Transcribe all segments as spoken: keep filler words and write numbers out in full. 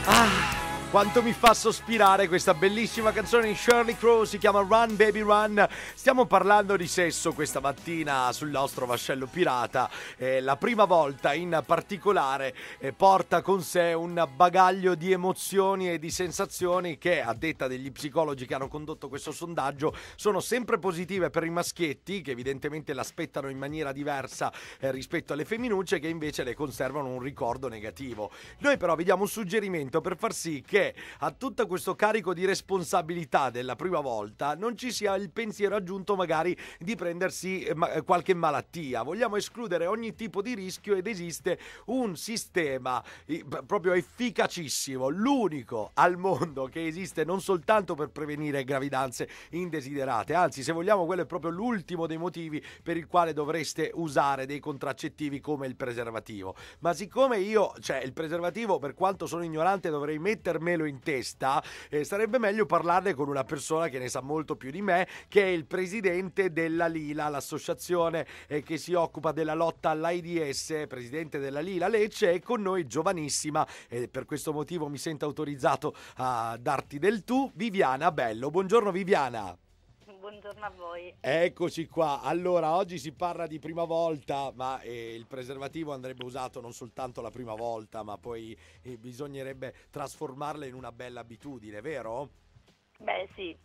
Ah, quanto mi fa sospirare questa bellissima canzone di Shirley Crow, si chiama Run Baby Run. Stiamo parlando di sesso questa mattina sul nostro vascello pirata. Eh, la prima volta in particolare eh, porta con sé un bagaglio di emozioni e di sensazioni che, a detta degli psicologi che hanno condotto questo sondaggio, sono sempre positive per i maschietti, che evidentemente l'aspettano in maniera diversa eh, rispetto alle femminucce, che invece le conservano un ricordo negativo. Noi però vi diamo un suggerimento per far sì che a tutto questo carico di responsabilità della prima volta non ci sia il pensiero aggiunto magari di prendersi qualche malattia. Vogliamo escludere ogni tipo di rischio ed esiste un sistema proprio efficacissimo, l'unico al mondo che esiste non soltanto per prevenire gravidanze indesiderate, anzi, se vogliamo, quello è proprio l'ultimo dei motivi per il quale dovreste usare dei contraccettivi come il preservativo. Ma siccome io, cioè il preservativo, per quanto sono ignorante, dovrei mettermelo in testa, eh, sarebbe meglio parlarne con una persona che ne sa molto più di me, che è il presidente della Lila, l'associazione eh, che si occupa della lotta all'AIDS, presidente della Lila Lecce, e con noi giovanissima, e eh, per questo motivo mi sento autorizzato a darti del tu, Viviana Bello. Buongiorno Viviana. Buongiorno a voi. Eccoci qua. Allora, oggi si parla di prima volta, ma eh, il preservativo andrebbe usato non soltanto la prima volta, ma poi eh, bisognerebbe trasformarla in una bella abitudine, vero? Beh sì,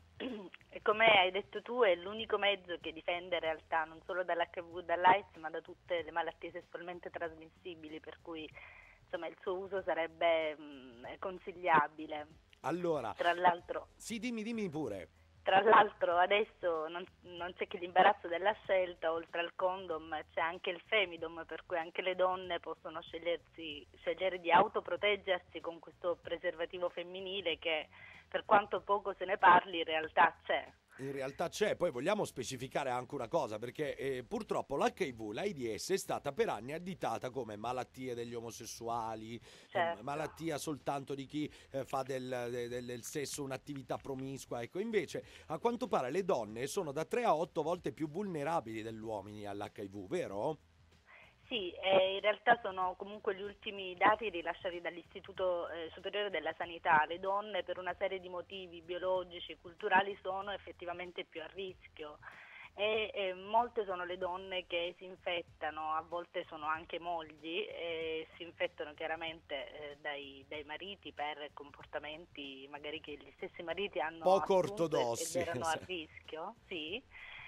e come hai detto tu è l'unico mezzo che difende in realtà non solo dall'H I V, dall'AIDS, ma da tutte le malattie sessualmente trasmissibili, per cui insomma il suo uso sarebbe mh, consigliabile. Allora, tra l'altro, sì, dimmi, dimmi pure. Tra l'altro adesso non, non c'è che l'imbarazzo della scelta, oltre al condom c'è anche il femidom, per cui anche le donne possono scegliersi, scegliere di autoproteggersi con questo preservativo femminile che, per quanto poco se ne parli, in realtà c'è. In realtà c'è, poi vogliamo specificare anche una cosa, perché eh, purtroppo l'H I V, l'AIDS è stata per anni additata come malattie degli omosessuali, Certo. eh, malattia soltanto di chi eh, fa del, del, del sesso un'attività promiscua. Ecco, invece a quanto pare le donne sono da tre a otto volte più vulnerabili degli uomini all'H I V, vero? Sì, eh, in realtà sono comunque gli ultimi dati rilasciati dall'Istituto eh, Superiore della Sanità. Le donne, per una serie di motivi biologici, culturali, sono effettivamente più a rischio e eh, molte sono le donne che si infettano, a volte sono anche mogli, e si infettano chiaramente eh, dai, dai mariti per comportamenti magari che gli stessi mariti hanno poco assunto ortodossi ed erano a rischio, sì.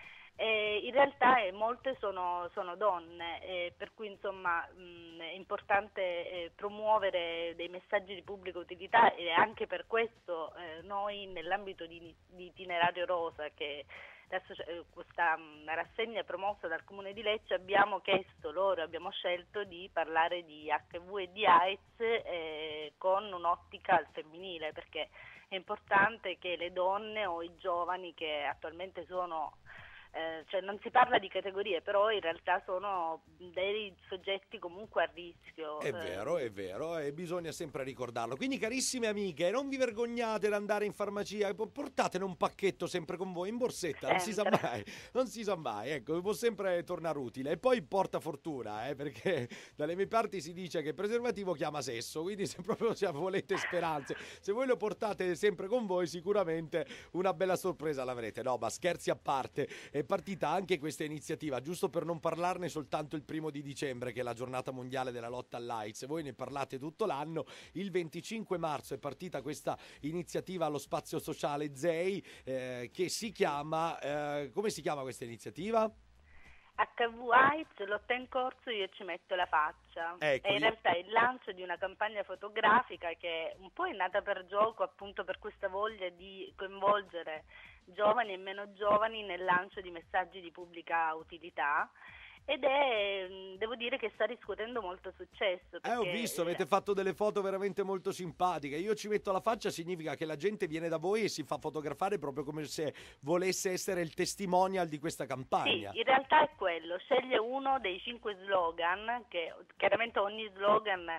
Eh, in realtà eh, molte sono, sono donne, eh, per cui insomma mh, è importante eh, promuovere dei messaggi di pubblica utilità, e anche per questo eh, noi nell'ambito di, di Itinerario Rosa, che eh, questa mh, rassegna promossa dal Comune di Lecce, abbiamo chiesto loro, abbiamo scelto di parlare di H I V e di AIDS eh, con un'ottica al femminile, perché è importante che le donne o i giovani che attualmente sono Eh, cioè non si parla di categorie, però in realtà sono dei soggetti comunque a rischio. È vero, è vero, e bisogna sempre ricordarlo. Quindi, carissime amiche, non vi vergognate ad andare in farmacia, portatene un pacchetto sempre con voi in borsetta, non si sa mai, non si sa mai, ecco, può sempre tornare utile. E poi porta fortuna, eh, perché dalle mie parti si dice che il preservativo chiama sesso, quindi se proprio se volete speranze, se voi lo portate sempre con voi, sicuramente una bella sorpresa l'avrete. No, ma scherzi a parte, è partita anche questa iniziativa, giusto per non parlarne soltanto il primo di dicembre, che è la giornata mondiale della lotta all'AIDS. Voi ne parlate tutto l'anno. Il venticinque marzo è partita questa iniziativa allo spazio sociale Zei, eh, che si chiama, eh, come si chiama questa iniziativa? H I V AIDS, lotta in corso, io ci metto la faccia. Ecco, è in io... realtà il lancio di una campagna fotografica che un po' è nata per gioco, appunto per questa voglia di coinvolgere giovani e meno giovani nel lancio di messaggi di pubblica utilità, ed è, devo dire che sta riscuotendo molto successo. Eh, ho visto, avete fatto delle foto veramente molto simpatiche. Io ci metto la faccia significa che la gente viene da voi e si fa fotografare proprio come se volesse essere il testimonial di questa campagna. Sì, in realtà è quello, sceglie uno dei cinque slogan, che chiaramente ogni slogan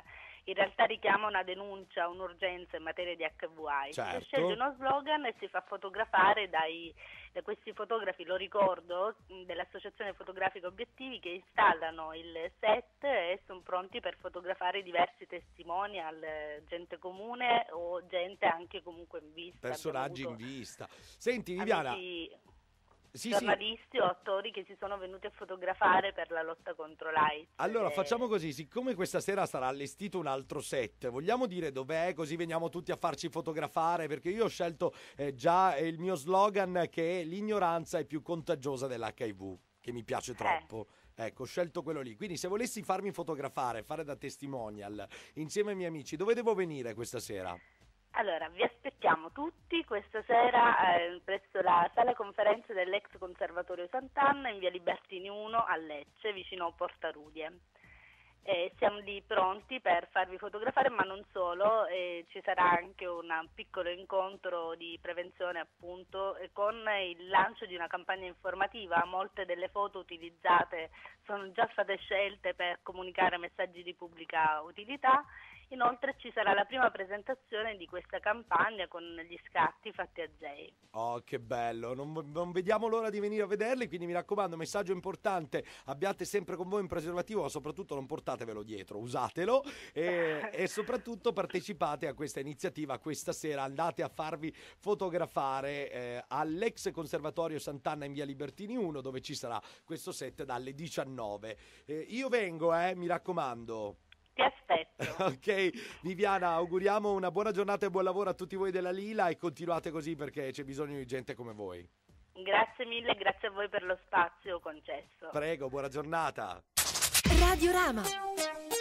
in realtà richiama una denuncia, un'urgenza in materia di acca vu AIDS. Certo. Si sceglie uno slogan e si fa fotografare dai da questi fotografi, lo ricordo, dell'Associazione Fotografica Obiettivi, che installano il set e sono pronti per fotografare diversi testimonial, gente comune o gente anche comunque in vista. Personaggi in vista. Senti Viviana, amici, sì, giornalisti sì. o attori che si sono venuti a fotografare per la lotta contro l'AIDS. Allora e... facciamo così, siccome questa sera sarà allestito un altro set, vogliamo dire dov'è, così veniamo tutti a farci fotografare, perché io ho scelto eh, già il mio slogan, che è l'ignoranza è più contagiosa dell'acca i vu, che mi piace troppo. Eh. Ecco, ho scelto quello lì. Quindi se volessi farmi fotografare, fare da testimonial insieme ai miei amici, dove devo venire questa sera? Allora, vi aspettiamo tutti questa sera eh, presso la sala conferenze dell'ex Conservatorio Sant'Anna in via Libertini uno a Lecce, vicino a Porta Rudie. Eh, siamo lì pronti per farvi fotografare, ma non solo, eh, ci sarà anche un piccolo incontro di prevenzione, appunto, eh, con il lancio di una campagna informativa. Molte delle foto utilizzate sono già state scelte per comunicare messaggi di pubblica utilità. Inoltre ci sarà la prima presentazione di questa campagna con gli scatti fatti a Jay. Oh, che bello, non, non vediamo l'ora di venire a vederli, quindi mi raccomando, messaggio importante, abbiate sempre con voi un preservativo, ma soprattutto non portatevelo dietro, usatelo e, e soprattutto partecipate a questa iniziativa questa sera, andate a farvi fotografare eh, all'ex Conservatorio Sant'Anna in via Libertini uno, dove ci sarà questo set dalle diciannove. Eh, io vengo, eh, mi raccomando. Ti aspetto. Ok, Viviana, auguriamo una buona giornata e buon lavoro a tutti voi della Lila e continuate così, perché c'è bisogno di gente come voi. Grazie mille, grazie a voi per lo spazio concesso. Prego, buona giornata. Radio Rama.